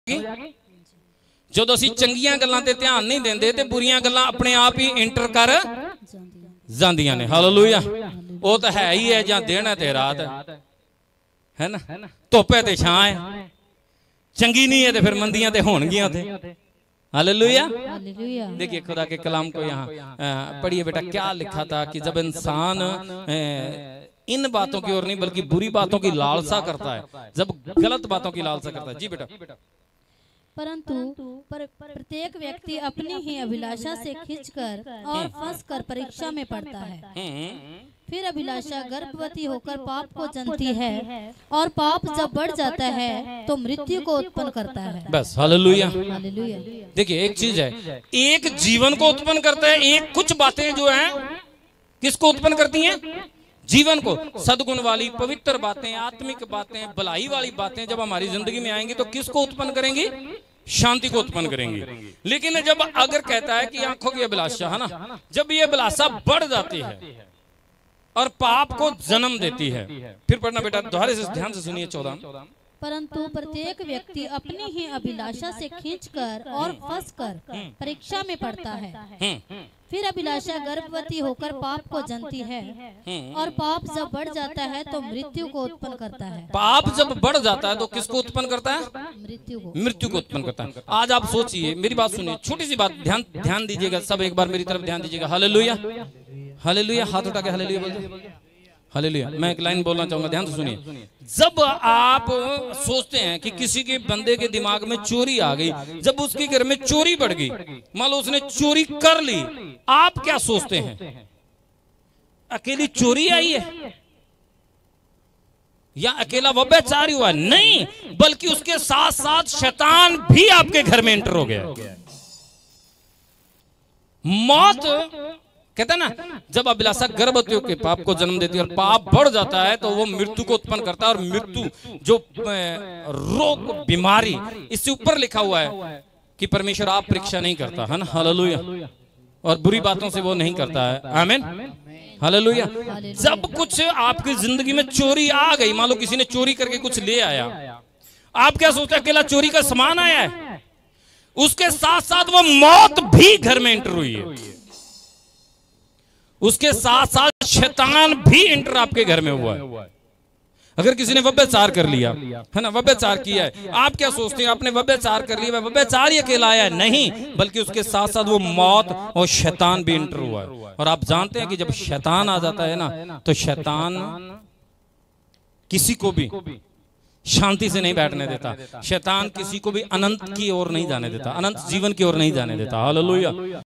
ਜਦੋਂ ਅਸੀਂ ਚੰਗੀਆਂ ਗੱਲਾਂ ਤੇ ਧਿਆਨ ਨਹੀਂ ਦਿੰਦੇ ਤੇ ਬੁਰੀਆਂ ਗੱਲਾਂ ਆਪਣੇ ਆਪ ਹੀ ਇੰਟਰ ਕਰ ਜਾਂਦੀਆਂ ਨੇ। ਹਾਲੇਲੂਇਆ। ਉਹ ਤਾਂ ਹੈ ਹੀ ਹੈ, ਜਾਂ ਦਿਨ ਹੈ ਤੇ ਰਾਤ ਹੈ ਨਾ, ਧੁੱਪ ਹੈ ਤੇ ਛਾਂ ਹੈ, चंगी नहीं है तो फिर मंदियां तो होंगियां थे। हालेलुया। देखिए खुदा के कलाम को यहाँ पढ़िए बेटा, क्या लिखा था कि जब इंसान इन बातों की ओर नहीं बल्कि बुरी बातों की लालसा करता है, जब गलत बातों की लालसा करता है। जी बेटा। परंतु प्रत्येक व्यक्ति अपनी ही अभिलाषा से खींचकर और फंसकर परीक्षा में पड़ता है। फिर अभिलाषा गर्भवती होकर पाप को जनती है, और पाप जब बढ़ जाता है तो मृत्यु को उत्पन्न करता है। बस हालेलुया। हालेलुया। देखिए एक चीज है, एक जीवन को उत्पन्न करता है, एक कुछ बातें जो हैं किसको उत्पन्न करती हैं? जीवन को। सद्गुण वाली पवित्र बातें, आत्मिक बातें, भलाई वाली बातें जब हमारी जिंदगी में आएंगी तो किसको उत्पन्न करेंगी? शांति को उत्पन्न करेंगी। लेकिन जब अगर कहता है कि आंखों की अभिलाषा है ना, जब ये अभिलाषा बढ़ जाती है और पाप को जन्म देती है, फिर पढ़ना बेटा, दोबारा से ध्यान से सुनिए 14। परंतु प्रत्येक व्यक्ति अपनी ही अभिलाषा से खींचकर और फंसकर परीक्षा में पड़ता है। फिर अभिलाषा गर्भवती होकर पाप को जनती है, और पाप जब बढ़ जाता है तो मृत्यु को उत्पन्न करता है। पाप जब बढ़ जाता है तो किसको उत्पन्न करता है? मृत्यु को। मृत्यु को उत्पन्न करता है। आज आप सोचिए, मेरी बात सुनिए, छोटी सी बात, ध्यान दीजिएगा सब, एक बार मेरी तरफ ध्यान दीजिएगा। हालेलुया। हालेलुया। हाथ उठा के हालेलुया बोल दो। हालेलुया। मैं एक लाइन बोलना चाहूंगा, ध्यान से सुनिए। जब आप सोचते हैं कि किसी के बंदे के दिमाग में चोरी आ गई, जब उसके घर में चोरी बढ़ गई, मान लो उसने चोरी कर ली, आप क्या सोचते हैं? अकेली चोरी आई है या अकेला व्यभिचार हुआ? नहीं, बल्कि उसके साथ साथ शैतान भी आपके घर में एंटर हो गया। मौत कहता है ना, जब अभिलाषा गर्भवती होकर पाप को जन्म देती है और पाप बढ़ जाता है तो वो मृत्यु को उत्पन्न करता है। और मृत्यु जो रोग, बीमारी, इससे ऊपर लिखा हुआ है कि परमेश्वर आप परीक्षा नहीं करता है ना। हालेलुया। और बुरी बातों से वो नहीं करता है। आमीन। हालेलुया। जब कुछ आपकी जिंदगी में चोरी आ गई, मान लो किसी ने चोरी करके कुछ ले आया, आप क्या सोचते हैं? अकेला चोरी का सामान आया है? उसके साथ साथ वो मौत भी घर में एंटर हुई है, उसके साथ साथ शैतान भी इंटर आपके घर में हुआ है। अगर किसी ने व्यभिचार कर लिया है ना, व्यभिचार किया है, आप क्या सोचते हैं? आपने व्यभिचार कर लिया, व्यभिचार ही अकेला आया है? नहीं, बल्कि उसके साथ साथ वो मौत और शैतान भी इंटर हुआ है। और आप जानते हैं कि जब शैतान आ जाता है ना, तो शैतान किसी को भी शांति से नहीं बैठने देता। शैतान किसी को भी अनंत की ओर नहीं जाने देता, अनंत जीवन की ओर नहीं जाने देता। हालेलुया।